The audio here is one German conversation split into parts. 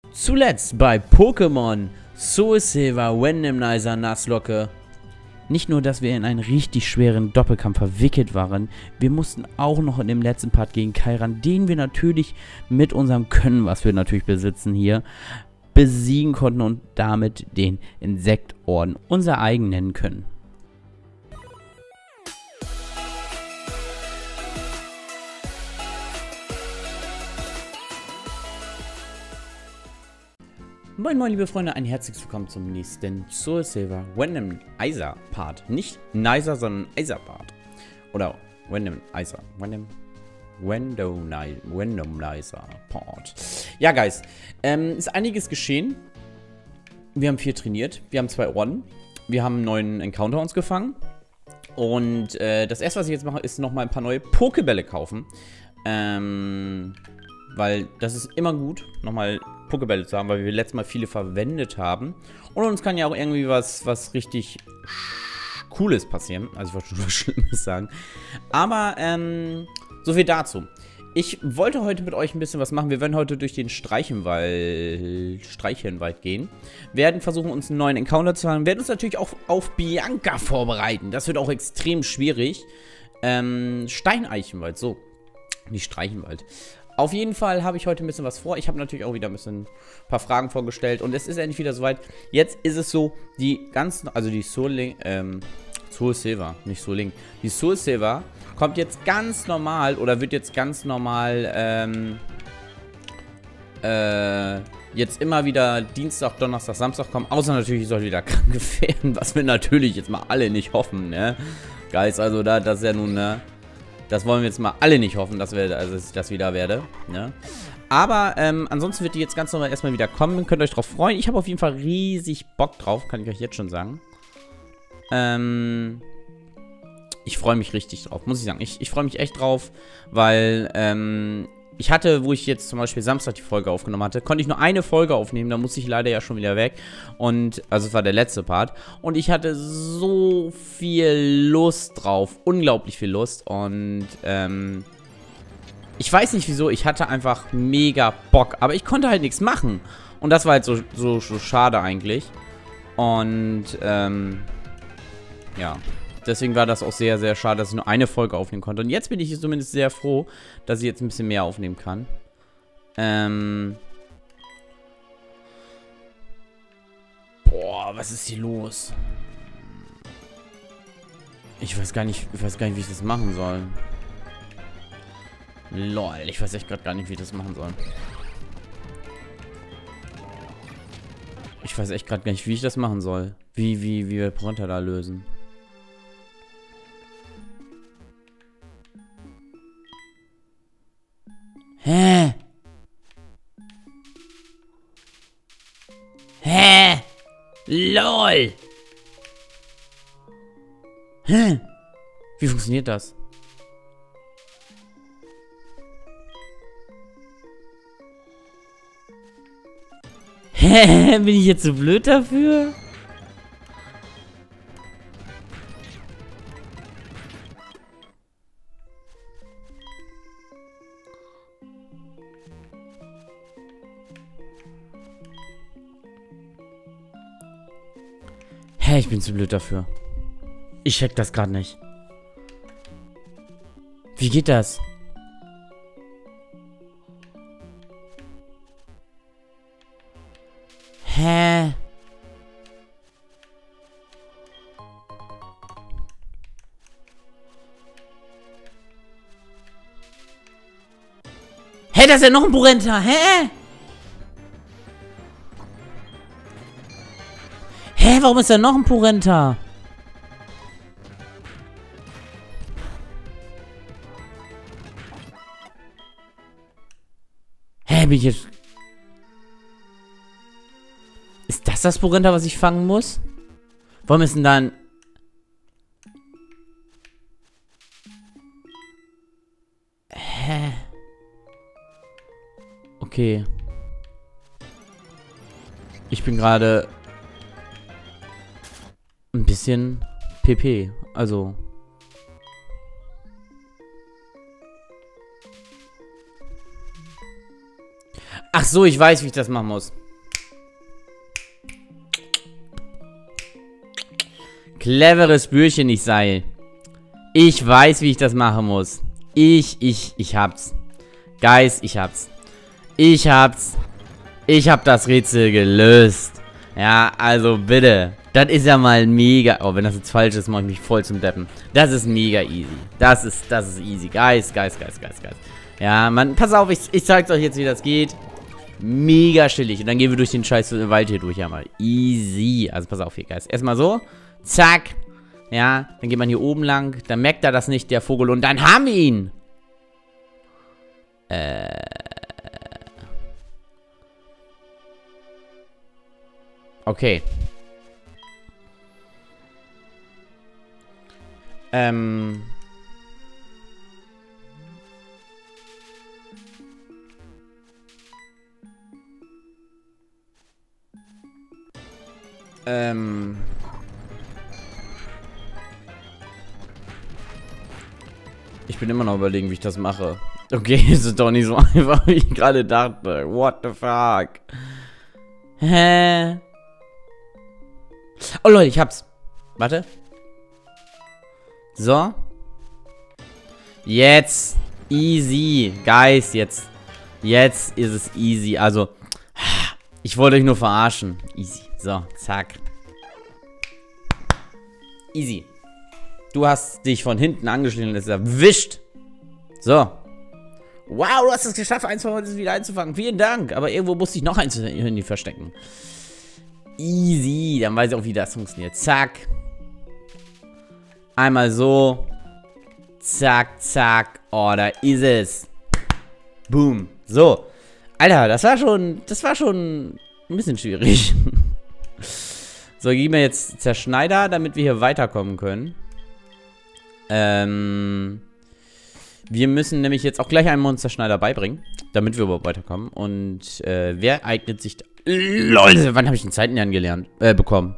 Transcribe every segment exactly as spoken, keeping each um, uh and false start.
Zuletzt bei Pokémon Soul Silver Randomizer Nuzlocke. Nicht nur, dass wir in einen richtig schweren Doppelkampf verwickelt waren, wir mussten auch noch in dem letzten Part gegen Kairan, den wir natürlich mit unserem Können, was wir natürlich besitzen hier, besiegen konnten und damit den Insektorden unser eigen nennen können. Moin moin liebe Freunde, ein herzliches Willkommen zum nächsten Soul Silver Randomizer Part. Nicht Nicer, sondern Iser Part. Oder Randomizer. Random, Randomizer Part. Ja, Guys, ähm, ist einiges geschehen. Wir haben viel trainiert. Wir haben zwei Orden. Wir haben einen neuen Encounter uns gefangen. Und äh, das erste, was ich jetzt mache, ist nochmal ein paar neue Pokébälle kaufen. Ähm, weil das ist immer gut, nochmal Pokébälle zu haben, weil wir letztes Mal viele verwendet haben. Und uns kann ja auch irgendwie was, was richtig Cooles passieren. Also ich wollte schon was Schlimmes sagen. Aber, ähm, so viel dazu. Ich wollte heute mit euch ein bisschen was machen. Wir werden heute durch den Streichenwald, Streichenwald gehen. Werden versuchen, uns einen neuen Encounter zu haben. Werden uns natürlich auch auf Bianca vorbereiten. Das wird auch extrem schwierig. Ähm, Steineichenwald, so. Nicht Streichenwald. Auf jeden Fall habe ich heute ein bisschen was vor. Ich habe natürlich auch wieder ein bisschen ein paar Fragen vorgestellt. Und es ist endlich wieder soweit. Jetzt ist es so, die ganzen, also die Soul Link, ähm, Soul Silver, nicht Soul Link. Die Soul Silver kommt jetzt ganz normal oder wird jetzt ganz normal, ähm, äh, jetzt immer wieder Dienstag, Donnerstag, Samstag kommen. Außer natürlich soll wieder krank werden, was wir natürlich jetzt mal alle nicht hoffen, ne? Guys, also da, das ist ja nun, ne? Das wollen wir jetzt mal alle nicht hoffen, dass, wir, also, dass ich das wieder werde. Ne? Aber ähm, ansonsten wird die jetzt ganz normal erstmal wieder kommen. Könnt ihr euch drauf freuen. Ich habe auf jeden Fall riesig Bock drauf, kann ich euch jetzt schon sagen. Ähm, ich freue mich richtig drauf, muss ich sagen. Ich, ich freue mich echt drauf, weil ähm, ich hatte, wo ich jetzt zum Beispiel Samstag die Folge aufgenommen hatte, konnte ich nur eine Folge aufnehmen, da musste ich leider ja schon wieder weg. Und, also es war der letzte Part. Und ich hatte so viel Lust drauf, unglaublich viel Lust. Und, ähm, ich weiß nicht wieso, ich hatte einfach mega Bock. Aber ich konnte halt nichts machen. Und das war halt so, so, so schade eigentlich. Und, ähm, ja. Deswegen war das auch sehr, sehr schade, dass ich nur eine Folge aufnehmen konnte. Und jetzt bin ich zumindest sehr froh, dass ich jetzt ein bisschen mehr aufnehmen kann. Ähm. Boah, was ist hier los? Ich weiß gar nicht, ich weiß gar nicht, wie ich das machen soll. Lol, ich weiß echt gerade gar nicht, wie ich das machen soll. Ich weiß echt gerade gar nicht, wie ich das machen soll. Wie, wie, wie wir Pronta da lösen. Hä? Hä? LOL! Hä? Wie funktioniert das? Hä? Bin ich jetzt so blöd dafür? Hä, ich bin zu blöd dafür. Ich check das gerade nicht. Wie geht das? Hä? Hä, da ist ja noch ein Porenta. Hä? Hä, warum ist da noch ein Porenta? Hä, bin ich jetzt... Ist das das Porenta, was ich fangen muss? Warum ist denn da ein... Hä? Okay. Ich bin gerade... ein bisschen P P, also Ach so, ich weiß, wie ich das machen muss. Cleveres Bürchen, ich sei. Ich weiß, wie ich das machen muss. Ich, ich, ich hab's. Guys, ich hab's. Ich hab's. Ich hab das Rätsel gelöst. Ja, also bitte. Das ist ja mal mega. Oh, wenn das jetzt falsch ist, mache ich mich voll zum Deppen. Das ist mega easy. Das ist, das ist easy. Guys, guys, guys, guys, guys. Ja, man, pass auf, ich, ich zeig's euch jetzt, wie das geht. Mega chillig. Und dann gehen wir durch den scheiß Wald hier durch, ja mal. Easy. Also pass auf hier, Guys. Erstmal so. Zack. Ja, dann geht man hier oben lang. Dann merkt er das nicht, der Vogel. Und dann haben wir ihn. Äh. Okay. Ähm. Ähm. Ich bin immer noch überlegen, wie ich das mache. Okay, es ist doch nicht so einfach, wie ich gerade dachte. What the fuck? Hä? Oh Leute, ich hab's. Warte. So. Jetzt. Easy. Guys, jetzt. Jetzt ist es easy. Also, ich wollte euch nur verarschen. Easy. So, zack. Easy. Du hast dich von hinten angeschlichen und es erwischt. So. Wow, du hast es geschafft, eins von uns wieder einzufangen. Vielen Dank. Aber irgendwo musste ich noch eins in die verstecken. Easy. Dann weiß ich auch, wie das funktioniert. Zack. Einmal so. Zack, zack. Oh, da ist es. Boom. So. Alter, das war schon, das war schon ein bisschen schwierig. So, geben wir jetzt Zerschneider, damit wir hier weiterkommen können. Ähm, wir müssen nämlich jetzt auch gleich einen Monsterschneider beibringen, damit wir überhaupt weiterkommen. Und äh, wer eignet sich da? Leute, wann habe ich den Zeitenlernen gelernt, äh, bekommen?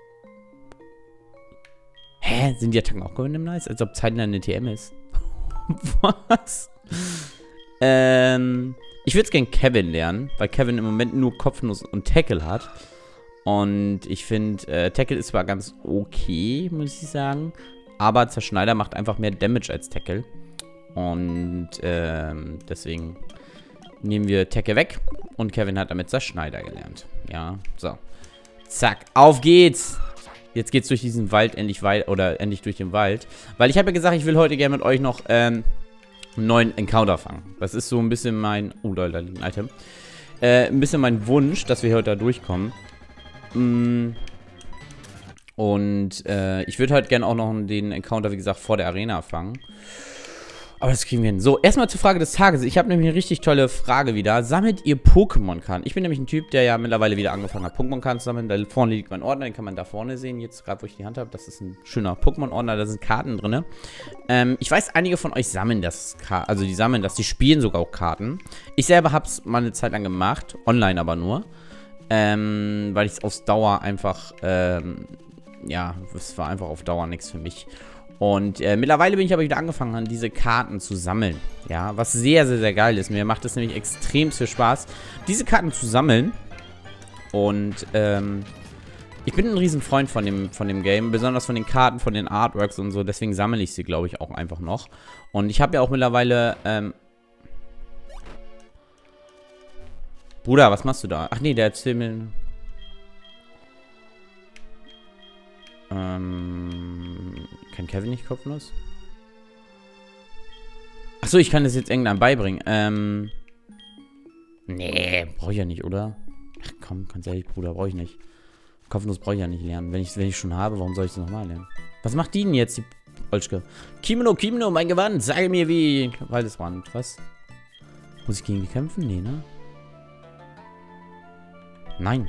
Hä? Sind die Attacken auch gewinn im Nice? Als ob Zeitenlernen eine T M ist. Was? Ähm, ich würde es gerne Kevin lernen, weil Kevin im Moment nur Kopfnuss und Tackle hat. Und ich finde, äh, Tackle ist zwar ganz okay, muss ich sagen. Aber Zerschneider macht einfach mehr Damage als Tackle. Und ähm, deswegen nehmen wir Tackle weg. Und Kevin hat damit Zerschneider gelernt. Ja, so. Zack, auf geht's. Jetzt geht's durch diesen Wald endlich weit oder endlich durch den Wald. Weil ich habe ja gesagt, ich will heute gerne mit euch noch ähm, einen neuen Encounter fangen. Das ist so ein bisschen mein... Oh, da liegt ein Item. Äh, ein bisschen mein Wunsch, dass wir heute da durchkommen. Mm. Und äh, ich würde halt gerne auch noch den Encounter, wie gesagt, vor der Arena fangen. Aber das kriegen wir hin. So, erstmal zur Frage des Tages. Ich habe nämlich eine richtig tolle Frage wieder. Sammelt ihr Pokémon-Karten? Ich bin nämlich ein Typ, der ja mittlerweile wieder angefangen hat, Pokémon-Karten zu sammeln. Da vorne liegt mein Ordner, den kann man da vorne sehen. Jetzt gerade, wo ich die Hand habe, das ist ein schöner Pokémon-Ordner, da sind Karten drin. Ähm, ich weiß, einige von euch sammeln das, also die sammeln das, die spielen sogar auch Karten. Ich selber habe es mal eine Zeit lang gemacht, online aber nur. Ähm, weil ich es auf Dauer einfach, ähm, ja, es war einfach auf Dauer nichts für mich. Und äh, mittlerweile bin ich aber wieder angefangen, diese Karten zu sammeln. Ja, was sehr, sehr, sehr geil ist. Mir macht es nämlich extrem viel Spaß, diese Karten zu sammeln. Und ähm, ich bin ein riesen Freund von dem, von dem Game. Besonders von den Karten, von den Artworks und so. Deswegen sammle ich sie, glaube ich, auch einfach noch. Und ich habe ja auch mittlerweile... Ähm Bruder, was machst du da? Ach nee, der erzählt mir... Ähm... Kann Kevin nicht kopflos? Achso, ich kann das jetzt irgendeinem beibringen. Ähm. Nee, brauche ich ja nicht, oder? Ach komm, ganz ehrlich, Bruder, brauche ich nicht. Kopfnuss brauche ich ja nicht lernen. Wenn ich wenn ich schon habe, warum soll ich es nochmal lernen? Was macht die denn jetzt, die Olschke? Kimono, Kimono, mein Gewand, sage mir wie... Waldesrand, was? Muss ich gegen die kämpfen? Nee, ne? Nein.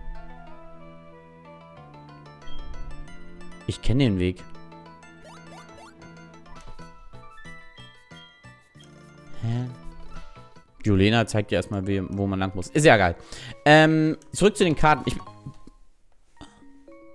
Ich kenne den Weg. Hä? Julena zeigt dir erstmal, wo man lang muss. Ist ja egal. Ähm, zurück zu den Karten. Ich...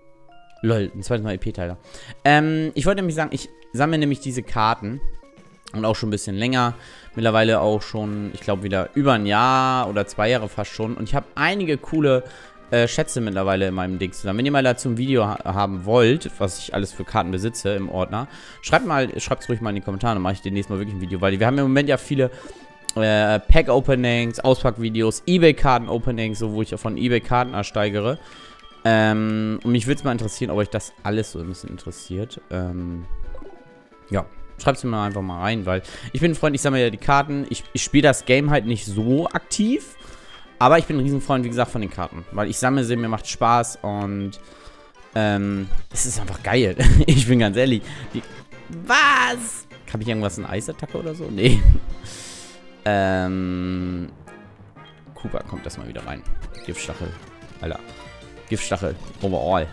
Lol, ein zweites Mal E P-Teiler. Ähm, ich wollte nämlich sagen, ich sammle nämlich diese Karten. Und auch schon ein bisschen länger. Mittlerweile auch schon, ich glaube, wieder über ein Jahr oder zwei Jahre fast schon. Und ich habe einige coole äh, Schätze mittlerweile in meinem Ding zusammen. Wenn ihr mal dazu ein Video ha haben wollt, was ich alles für Karten besitze im Ordner, schreibt mal, schreibt es ruhig mal in die Kommentare, dann mache ich demnächst mal wirklich ein Video. Weil wir haben im Moment ja viele äh, Pack-Openings, Auspackvideos, Ebay-Karten-Openings, so wo ich auch von Ebay-Karten ersteigere. Ähm, und mich würde es mal interessieren, ob euch das alles so ein bisschen interessiert. Ähm, ja. Schreibt es mir mal einfach mal rein, weil ich bin ein Freund, ich sammle ja die Karten. Ich, ich spiele das Game halt nicht so aktiv, aber ich bin ein Riesenfreund, wie gesagt, von den Karten. Weil ich sammle sie, mir macht Spaß und ähm, es ist einfach geil. Ich bin ganz ehrlich. Die, was? Habe ich irgendwas in Eisattacke oder so? Nee. ähm, Cooper kommt erstmal wieder rein. Giftstachel. Alter. Giftstachel. Overall.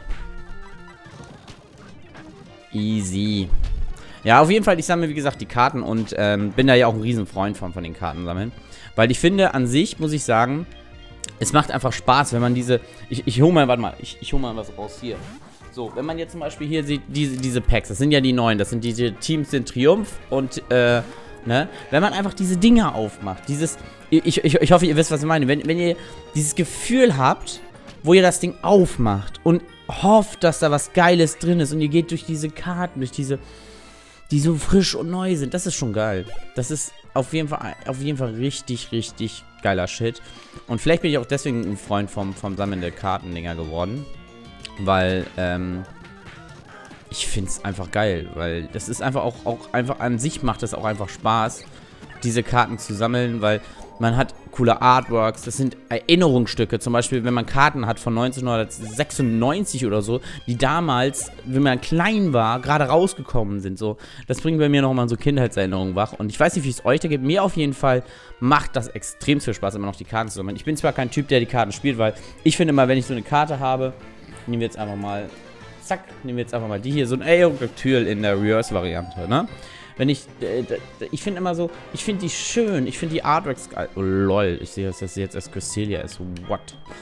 Easy. Ja, auf jeden Fall, ich sammle, wie gesagt, die Karten und ähm, bin da ja auch ein Riesenfreund von, von den Karten sammeln. Weil ich finde, an sich, muss ich sagen, es macht einfach Spaß, wenn man diese... Ich, ich hole mal, warte mal, ich, ich hole mal was raus hier. So, wenn man jetzt zum Beispiel hier sieht, diese, diese Packs, das sind ja die neuen, das sind diese Teams in Triumph und, äh, ne? Wenn man einfach diese Dinger aufmacht, dieses... Ich, ich, ich hoffe, ihr wisst, was ich meine. Wenn, wenn ihr dieses Gefühl habt, wo ihr das Ding aufmacht und hofft, dass da was Geiles drin ist und ihr geht durch diese Karten, durch diese... die so frisch und neu sind. Das ist schon geil. Das ist auf jeden Fall, auf jeden Fall richtig, richtig geiler Shit. Und vielleicht bin ich auch deswegen ein Freund vom, vom Sammeln der Kartendinger geworden. Weil, ähm, ich finde es einfach geil. Weil das ist einfach auch, auch einfach an sich macht es auch einfach Spaß, diese Karten zu sammeln, weil man hat coole Artworks, das sind Erinnerungsstücke, zum Beispiel, wenn man Karten hat von neunzehnhundertsechsundneunzig oder so, die damals, wenn man klein war, gerade rausgekommen sind, so, das bringt bei mir nochmal so Kindheitserinnerungen wach und ich weiß nicht, wie es euch da gibt, mir auf jeden Fall macht das extrem viel Spaß, immer noch die Karten zu sammeln. Ich bin zwar kein Typ, der die Karten spielt, weil ich finde immer, wenn ich so eine Karte habe, nehmen wir jetzt einfach mal, zack, nehmen wir jetzt einfach mal die hier, so ein Aerodactyl in der Reverse-Variante, ne? Wenn ich, äh, ich finde immer so, ich finde die schön, ich finde die Artworks geil. Oh lol, ich sehe, dass das jetzt erst Cresselia ist. What?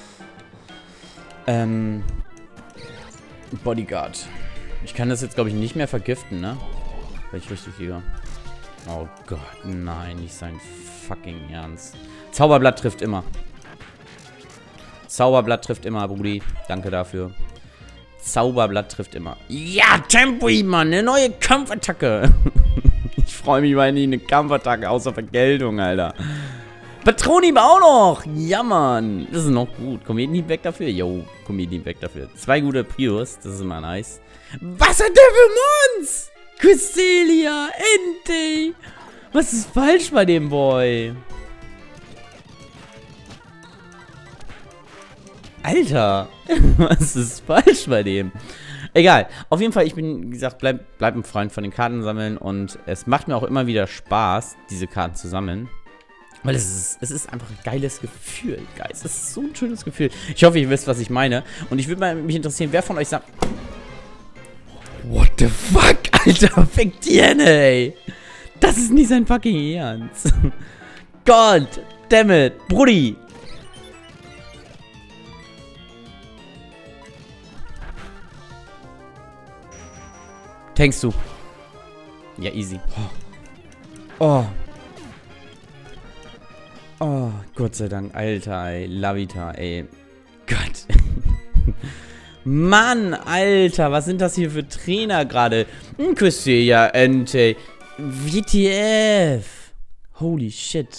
Ähm, Bodyguard. Ich kann das jetzt, glaube ich, nicht mehr vergiften, ne? Wenn ich richtig liege. Oh Gott, nein, nicht sein fucking Ernst. Zauberblatt trifft immer. Zauberblatt trifft immer, Brudi. Danke dafür. Zauberblatt trifft immer. Ja, Tempo, Mann, eine neue Kampfattacke. Ich freue mich mal nie eine Kampfattacke, außer Vergeltung, Alter. Patronium auch noch. Ja, Mann. Das ist noch gut. Kometenhieb weg dafür. Jo, Kometenhieb weg dafür. Zwei gute Prius. Das ist immer nice. Was hat der für Mons? Cresselia, Entei. Was ist falsch bei dem Boy? Alter, was ist falsch bei dem? Egal, auf jeden Fall, ich bin, wie gesagt, bleib, bleib ein Freund von den Karten sammeln und es macht mir auch immer wieder Spaß, diese Karten zu sammeln. Weil es ist, es ist einfach ein geiles Gefühl, Guys. Es ist so ein schönes Gefühl. Ich hoffe, ihr wisst, was ich meine. Und ich würde mich interessieren, wer von euch sagt... What the fuck, Alter, fick die Henne, ey. Das ist nicht sein fucking Ernst. God damn it, Brudi. Tankst du? Ja, easy. Oh. Oh, Gott sei Dank. Alter, ey. Lavita, ey. Gott. Mann, Alter. Was sind das hier für Trainer gerade? Ein Cresselia, Entei. W T F. Holy shit.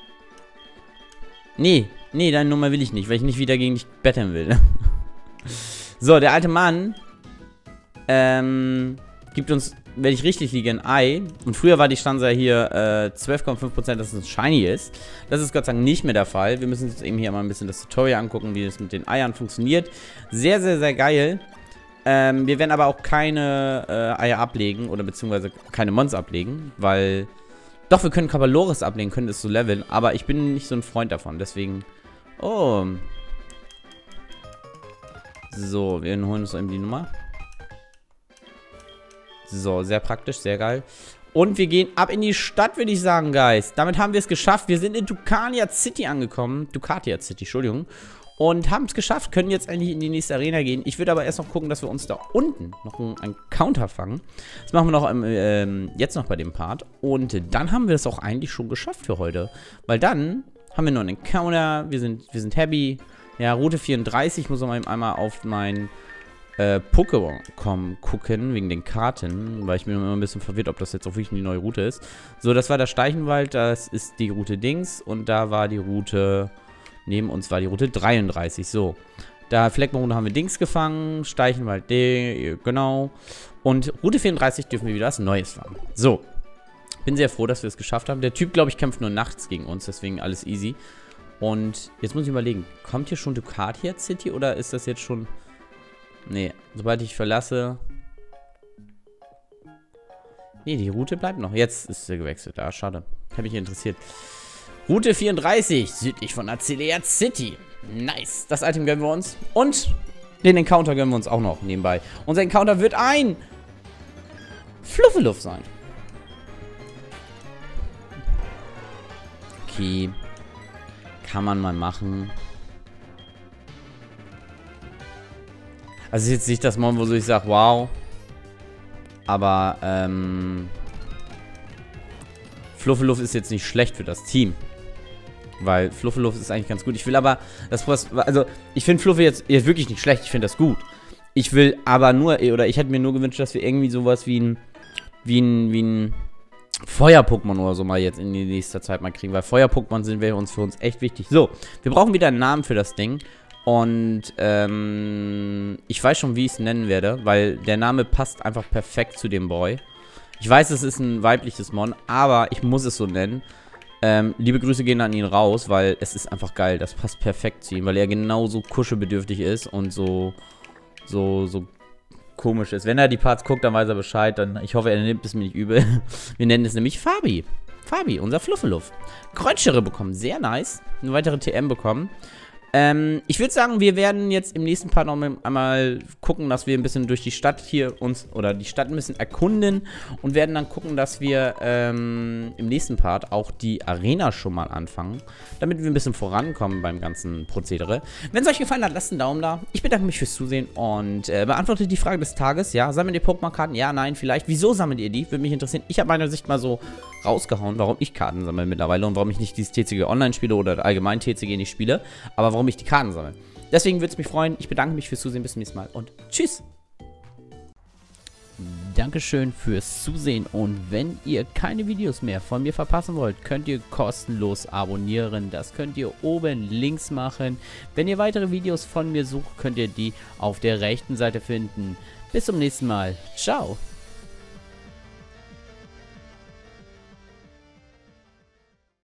Nee. Nee, deine Nummer will ich nicht, weil ich nicht wieder gegen dich betteln will. So, der alte Mann. Ähm... gibt uns, wenn ich richtig liege, ein Ei. Und früher war die Stanza hier äh, zwölf Komma fünf Prozent, dass es shiny ist. Das ist Gott sei Dank nicht mehr der Fall. Wir müssen uns eben hier mal ein bisschen das Tutorial angucken, wie das mit den Eiern funktioniert. Sehr, sehr, sehr geil. Ähm, wir werden aber auch keine äh, Eier ablegen oder beziehungsweise keine Mons ablegen, weil... Doch, wir können Cabalores ablegen, können das so leveln, aber ich bin nicht so ein Freund davon, deswegen... Oh. So, wir holen uns eben die Nummer. So, sehr praktisch, sehr geil. Und wir gehen ab in die Stadt, würde ich sagen, Guys. Damit haben wir es geschafft. Wir sind in Ducatia City angekommen. Ducatia City, Entschuldigung. Und haben es geschafft, können jetzt eigentlich in die nächste Arena gehen. Ich würde aber erst noch gucken, dass wir uns da unten noch einen, einen Counter fangen. Das machen wir noch ähm, ähm, jetzt noch bei dem Part. Und dann haben wir es auch eigentlich schon geschafft für heute. Weil dann haben wir noch einen Counter, wir sind, wir sind happy. Ja, Route vierunddreißig, ich muss noch mal einmal auf mein äh, Pokémon gucken, wegen den Karten. Weil ich bin immer ein bisschen verwirrt, ob das jetzt auch wirklich die neue Route ist. So, das war der Steichenwald, das ist die Route Dings. Und da war die Route... Neben uns war die Route dreiunddreißig. So. Da Fleckmond haben wir Dings gefangen. Steichenwald D. Genau. Und Route vierunddreißig dürfen wir wieder was Neues fangen. So. Bin sehr froh, dass wir es geschafft haben. Der Typ, glaube ich, kämpft nur nachts gegen uns. Deswegen alles easy. Und jetzt muss ich überlegen. Kommt hier schon Ducatia City? Oder ist das jetzt schon... Nee. Sobald ich verlasse... Nee, die Route bleibt noch. Jetzt ist sie gewechselt. Ah, schade. Hat mich interessiert. Route vierunddreißig, südlich von Azalea City. Nice. Das Item gönnen wir uns. Und den Encounter gönnen wir uns auch noch nebenbei. Unser Encounter wird ein Fluffeluff sein. Okay. Kann man mal machen. Also ist jetzt nicht das Mon, wo ich sage, wow. Aber, ähm... Fluffeluff ist jetzt nicht schlecht für das Team. Weil Fluffeluff ist eigentlich ganz gut. Ich will aber, das also ich finde Fluffy jetzt, jetzt wirklich nicht schlecht. Ich finde das gut. Ich will aber nur, oder ich hätte mir nur gewünscht, dass wir irgendwie sowas wie ein, wie ein, wie ein Feuer-Pokémon oder so mal jetzt in die nächste Zeit mal kriegen. Weil Feuer-Pokémon sind wir uns für uns echt wichtig. So, wir brauchen wieder einen Namen für das Ding. Und, ähm, ich weiß schon, wie ich es nennen werde. Weil der Name passt einfach perfekt zu dem Boy. Ich weiß, es ist ein weibliches Mon, aber ich muss es so nennen. Ähm, liebe Grüße gehen an ihn raus, weil es ist einfach geil. Das passt perfekt zu ihm, weil er genauso kuschelbedürftig ist und so, so, so komisch ist. Wenn er die Parts guckt, dann weiß er Bescheid. Dann, ich hoffe, er nimmt es mir nicht übel. Wir nennen es nämlich Fabi. Fabi, unser Fluffeluff. Kreuzschere bekommen, sehr nice. Eine weitere T M bekommen. Ähm, ich würde sagen, wir werden jetzt im nächsten Part noch einmal gucken, dass wir ein bisschen durch die Stadt hier uns, oder die Stadt ein bisschen erkunden und werden dann gucken, dass wir ähm, im nächsten Part auch die Arena schon mal anfangen, damit wir ein bisschen vorankommen beim ganzen Prozedere. Wenn es euch gefallen hat, lasst einen Daumen da. Ich bedanke mich fürs Zusehen und äh, beantwortet die Frage des Tages. Ja, sammelt ihr Pokémon-Karten? Ja, nein, vielleicht. Wieso sammelt ihr die? Würde mich interessieren. Ich habe meine Sicht mal so rausgehauen, warum ich Karten sammle mittlerweile und warum ich nicht dieses T C G Online spiele oder allgemein T C G nicht spiele, aber warum ich die Karten sammle. Deswegen würde es mich freuen. Ich bedanke mich fürs Zusehen. Bis zum nächsten Mal und tschüss. Dankeschön fürs Zusehen und wenn ihr keine Videos mehr von mir verpassen wollt, könnt ihr kostenlos abonnieren. Das könnt ihr oben links machen. Wenn ihr weitere Videos von mir sucht, könnt ihr die auf der rechten Seite finden. Bis zum nächsten Mal. Ciao.